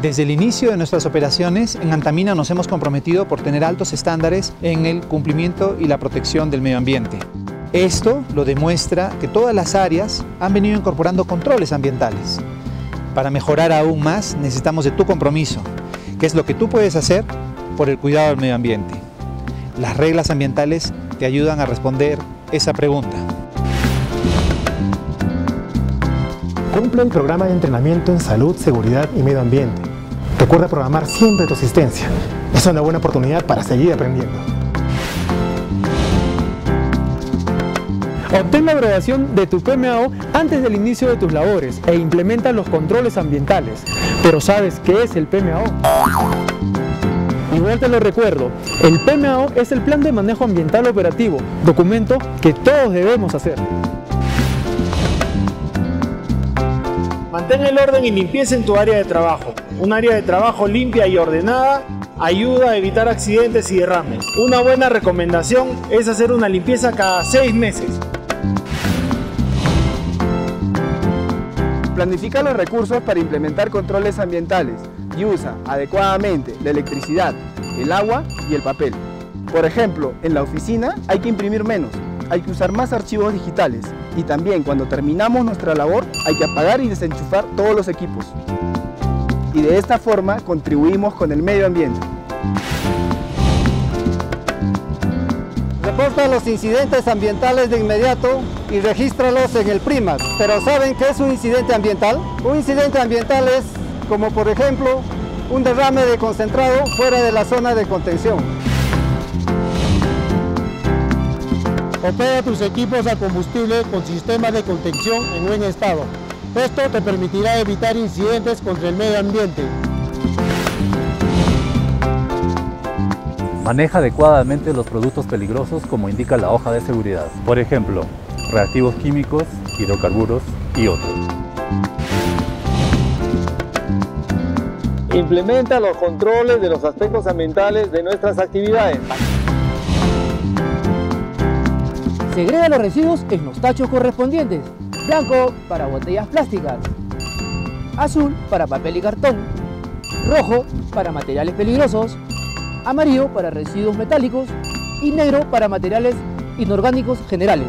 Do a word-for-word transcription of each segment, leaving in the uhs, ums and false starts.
Desde el inicio de nuestras operaciones, en Antamina nos hemos comprometido por tener altos estándares en el cumplimiento y la protección del medio ambiente. Esto lo demuestra que todas las áreas han venido incorporando controles ambientales. Para mejorar aún más, necesitamos de tu compromiso, que es lo que tú puedes hacer por el cuidado del medio ambiente. Las reglas ambientales te ayudan a responder esa pregunta. Cumple el programa de entrenamiento en salud, seguridad y medio ambiente. Recuerda programar siempre tu asistencia. Es una buena oportunidad para seguir aprendiendo. Obtén la aprobación de tu P M A O antes del inicio de tus labores e implementa los controles ambientales. Pero ¿sabes qué es el P M A O? Igual te lo recuerdo, el P M A O es el Plan de Manejo Ambiental Operativo, documento que todos debemos hacer. Mantén el orden y limpieza en tu área de trabajo. Un área de trabajo limpia y ordenada ayuda a evitar accidentes y derrames. Una buena recomendación es hacer una limpieza cada seis meses. Planifica los recursos para implementar controles ambientales y usa adecuadamente la electricidad, el agua y el papel. Por ejemplo, en la oficina hay que imprimir menos, hay que usar más archivos digitales y también cuando terminamos nuestra labor hay que apagar y desenchufar todos los equipos. Y de esta forma contribuimos con el medio ambiente. Reporta los incidentes ambientales de inmediato y regístralos en el PRIMAC. ¿Pero saben qué es un incidente ambiental? Un incidente ambiental es, como por ejemplo, un derrame de concentrado fuera de la zona de contención. Opera tus equipos a combustible con sistemas de contención en buen estado. Esto te permitirá evitar incidentes contra el medio ambiente. Maneja adecuadamente los productos peligrosos como indica la hoja de seguridad. Por ejemplo, reactivos químicos, hidrocarburos y otros. Implementa los controles de los aspectos ambientales de nuestras actividades. Segrega los residuos en los tachos correspondientes. Blanco para botellas plásticas, azul para papel y cartón, rojo para materiales peligrosos, amarillo para residuos metálicos y negro para materiales inorgánicos generales.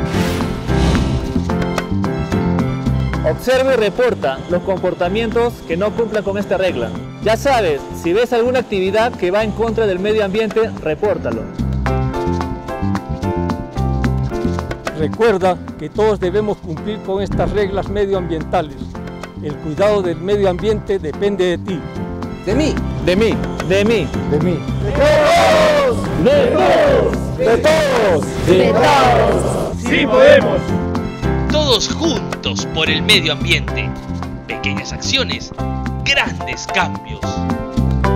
Observa y reporta los comportamientos que no cumplan con esta regla. Ya sabes, si ves alguna actividad que va en contra del medio ambiente, repórtalo. Recuerda que todos debemos cumplir con estas reglas medioambientales. El cuidado del medio ambiente depende de ti. De mí. De mí. De mí. De mí. ¡De todos! ¡De todos! ¡De todos! ¡De todos! ¡Sí podemos! Todos juntos por el medio ambiente. Pequeñas acciones, grandes cambios.